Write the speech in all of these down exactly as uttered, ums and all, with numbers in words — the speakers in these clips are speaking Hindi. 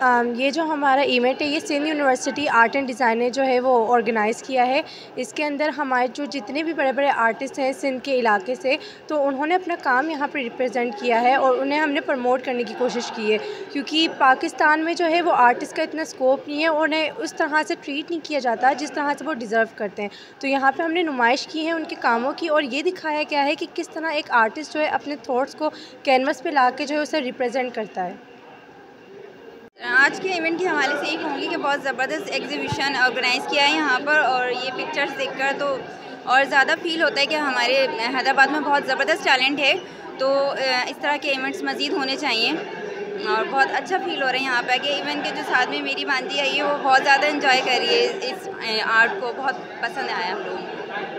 um, ये जो हमारा इवेंट है ये Sindh university art and design ने जो है वो ऑर्गेनाइज़ किया है। इसके अंदर हमारे जो जितने भी बड़े बड़े आर्टिस्ट हैं सिंध के इलाके से, तो उन्होंने अपना काम यहाँ पे रिप्रेजेंट किया है और उन्हें हमने प्रमोट करने की कोशिश की है, क्योंकि पाकिस्तान में जो है वो आर्टिस्ट का इतना स्कोप नहीं है और उन्हें उस तरह से ट्रीट नहीं किया जाता जिस तरह से वो डिज़र्व करते हैं। तो यहाँ पर हमने नुमाइश की है उनके कामों की और ये दिखाया गया है कि किस तरह एक आर्टिस्ट जो है अपने थॉट्स को कैनवस पे ला के जो है उसे रिप्रेजेंट करता है। आज के इवेंट के हवाले से ये कहूँगी कि बहुत ज़बरदस्त एग्जीबिशन ऑर्गेनाइज़ किया है यहाँ पर, और ये पिक्चर्स देखकर तो और ज़्यादा फील होता है कि हमारे हैदराबाद में बहुत ज़बरदस्त टैलेंट है। तो इस तरह के इवेंट्स मज़ीद होने चाहिए और बहुत अच्छा फील हो रहा है यहाँ पे कि इवेंट के जो साथ में मेरी भांजी आई है वो बहुत ज़्यादा इंजॉय कर रही है इस आर्ट को, बहुत पसंद आया हम लोगों को।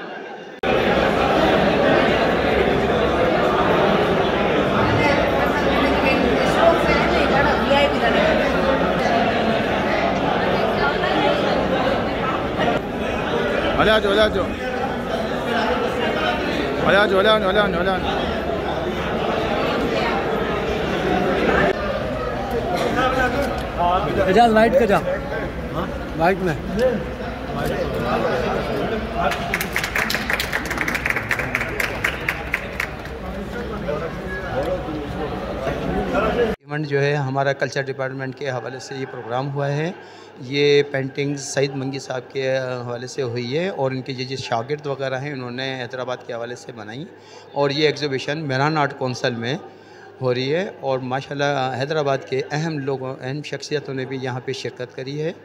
Olha, olha, olha. Olha, olha, olha, olha. Ejaz white का जा वाइट में इवेंट जो है हमारा कल्चर डिपार्टमेंट के हवाले से ये प्रोग्राम हुआ है। ये पेंटिंग सईद मंगी साहब के हवाले से हुई है और इनके जो जो शागिर्द वगैरह हैं उन्होंने हैदराबाद के हवाले से बनाई और ये एग्ज़िबिशन मेहरान आर्ट कौंसिल में हो रही है और माशाल्लाह हैदराबाद के अहम लोगों अहम शख्सियतों ने भी यहाँ पे शिरकत करी है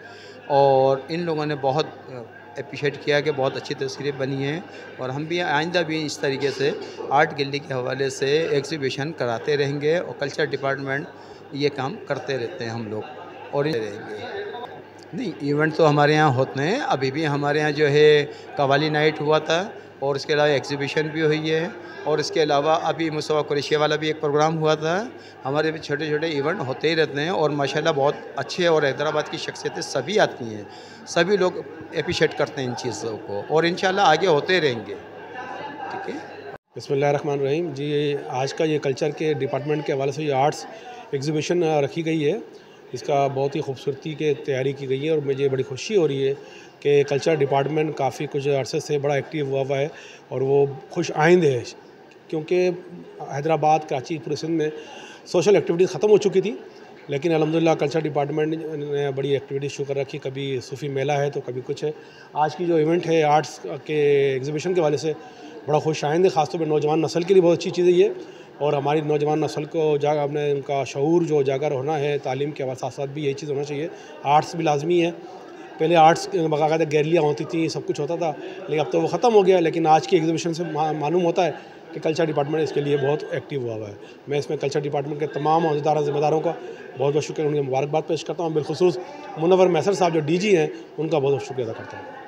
और इन लोगों ने बहुत अप्रिशिएट किया कि बहुत अच्छी तस्वीरें बनी हैं और हम भी आइंदा भी इस तरीके से आर्ट गैलरी के हवाले से एग्ज़िबिशन कराते रहेंगे और कल्चर डिपार्टमेंट ये काम करते रहते हैं हम लोग और रहेंगे। नहीं, इवेंट तो हमारे यहाँ होते हैं, अभी भी हमारे यहाँ जो है कवाली नाइट हुआ था और इसके अलावा एग्ज़िबिशन भी हुई है और इसके अलावा अभी मुस्तफ़ा कुरैशी वाला भी एक प्रोग्राम हुआ था। हमारे भी छोटे छोटे इवेंट होते ही रहते हैं और माशाल्लाह बहुत अच्छे और हैदराबाद की शख्सियतें सभी आती हैं, सभी लोग अप्रिशिएट करते हैं इन चीज़ों को और इंशाल्लाह आगे होते रहेंगे। ठीक है, बिस्मिल्लाहिर्रहमानिर्रहीम जी। आज का ये कल्चर के डिपार्टमेंट के हवाले से ये आर्ट्स एग्ज़िबिशन रखी गई है, इसका बहुत ही खूबसूरती के तैयारी की गई है और मुझे बड़ी खुशी हो रही है कि कल्चर डिपार्टमेंट काफ़ी कुछ अरसे से बड़ा एक्टिव हुआ हुआ है और वो खुश आइंद है, क्योंकि हैदराबाद कराची पूरे सिंध में सोशल एक्टिविटीज़ ख़त्म हो चुकी थी, लेकिन अल्हम्दुलिल्लाह कल्चर डिपार्टमेंट ने बड़ी एक्टिविटीज़ शुरू कर रखी। कभी सूफ़ी मेला है तो कभी कुछ है। आज की जो इवेंट है आर्ट्स के एग्ज़िबिशन के वाले से बड़ा खुश आइंद है, ख़ासतौर पर नौजवान नस्ल के लिए बहुत अच्छी चीज़ है ये और हमारी नौजवान नस्ल को जा अपने उनका शऊर जो उजागर होना है, तालीम के साथ साथ भी यही चीज़ होना चाहिए। आर्ट्स भी लाजमी है। पहले आर्ट्स बाकायदा गैलरियाँ होती थी, सब कुछ होता था, लेकिन अब तो वो ख़त्म हो गया। लेकिन आज की एग्ज़िबिशन से मालूम होता है कि कल्चर डिपार्टमेंट इसके लिए बहुत एक्टिव हुआ हुआ है। मैं इसमें कल्चर डिपार्टमेंट के तमाम अहदेदार ज़िम्मेदारों का बहुत बहुत शुक्रिया, उनकी मुबारकबाद पेश करता हूँ। बिलखुसूस मुनव्वर मैसर साहब जो डी जी हैं उनका बहुत बहुत शुक्रिया अदा करता हूँ।